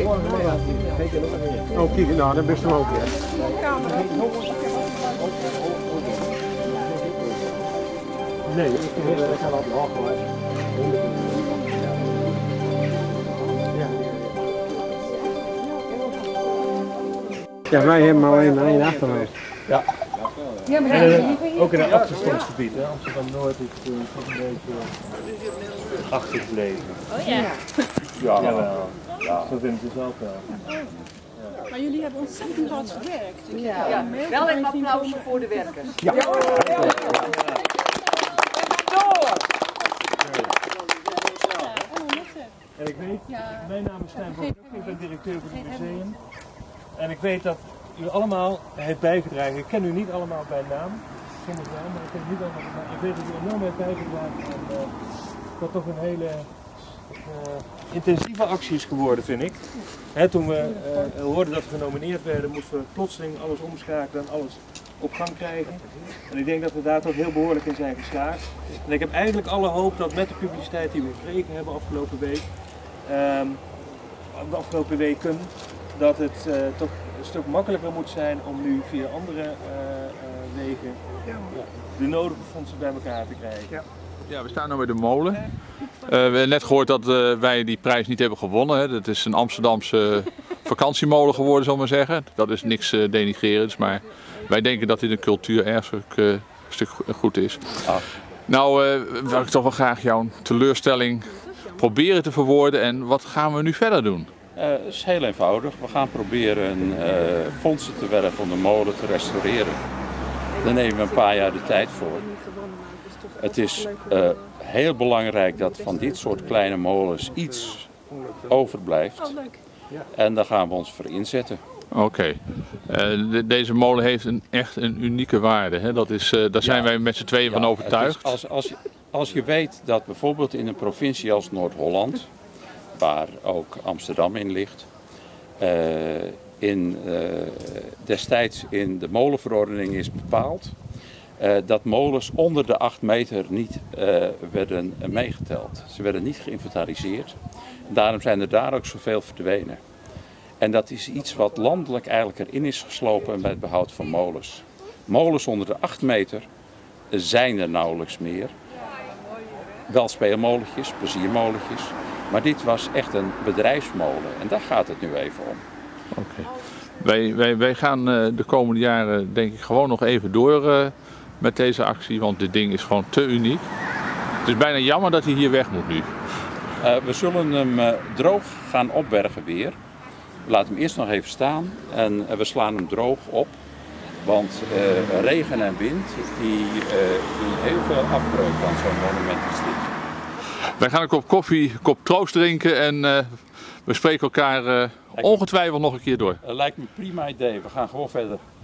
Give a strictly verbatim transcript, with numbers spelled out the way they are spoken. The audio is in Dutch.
Oh, kijk, nou, dan best wel ook weer. Nee, ik ga dat wel gelijk. Ja, wij hebben maar alleen één achterhoofd. Ja. Ja, maar en, uh, ook in het achterstandsgebied, hè? Amsterdam-Noord is uh, toch een beetje achtergelegen. Oh ja? Ja, jawel. Ja. Zo vind ik het zelf wel. Ja. Maar jullie hebben ontzettend hard gewerkt. Ja. Ja. Wel een applaus voor de werkers. Ja. Ja. Ja. Ja. En ik weet, mijn naam is Stijn Boek, ik ben directeur van het museum. En ik weet dat u allemaal heeft bijgedragen. Ik ken u niet allemaal bij naam, soms wel, maar ik ken u niet allemaal bij naam. Ik weet dat u enorm heeft bijgedragen aan uh, dat toch een hele uh, intensieve actie is geworden, vind ik. He, toen we uh, hoorden dat we genomineerd werden, moesten we plotseling alles omschakelen en alles op gang krijgen. En ik denk dat we daar toch heel behoorlijk in zijn geslaagd. En ik heb eigenlijk alle hoop dat met de publiciteit die we gekregen hebben afgelopen week, um, de afgelopen weken, dat het uh, toch een stuk makkelijker moet zijn om nu via andere uh, uh, wegen ja, de nodige fondsen bij elkaar te krijgen. Ja, ja we staan nu bij de molen. Uh, we hebben net gehoord dat uh, wij die prijs niet hebben gewonnen. Hè. Dat is een Amsterdamse vakantiemolen geworden, zal ik maar zeggen. Dat is niks uh, denigrerends, maar wij denken dat dit een cultuur-erfstuk uh, stuk goed is. Ah. Nou, uh, wil ik toch wel graag jouw teleurstelling proberen te verwoorden en wat gaan we nu verder doen? Uh, het is heel eenvoudig. We gaan proberen uh, fondsen te werven om de molen te restaureren. Daar nemen we een paar jaar de tijd voor. Het is uh, heel belangrijk dat van dit soort kleine molens iets overblijft. En daar gaan we ons voor inzetten. Oké. Okay. Uh, de, deze molen heeft een, echt een unieke waarde. Hè? Dat is, uh, daar zijn ja, wij met z'n tweeën ja, van overtuigd. Als, als, je, als je weet dat bijvoorbeeld in een provincie als Noord-Holland, waar ook Amsterdam in ligt, uh, in, uh, destijds in de molenverordening is bepaald uh, dat molens onder de acht meter niet uh, werden meegeteld. Ze werden niet geïnventariseerd. Daarom zijn er daar ook zoveel verdwenen. En dat is iets wat landelijk eigenlijk erin is geslopen bij het behoud van molens. Molens onder de acht meter zijn er nauwelijks meer. Wel speelmolentjes, pleziermolentjes. Maar dit was echt een bedrijfsmolen en daar gaat het nu even om. Oké. Okay. Wij, wij, wij gaan uh, de komende jaren denk ik gewoon nog even door uh, met deze actie, want dit ding is gewoon te uniek. Het is bijna jammer dat hij hier weg moet nu. Uh, we zullen hem uh, droog gaan opbergen weer. We laten hem eerst nog even staan en uh, we slaan hem droog op. Want uh, regen en wind die, uh, doen heel veel afbreuk aan zo'n monument als dit. Wij gaan een kop koffie, een kop troost drinken en uh, we spreken elkaar uh, ongetwijfeld nog een keer door. Uh, lijkt me een prima idee, we gaan gewoon verder.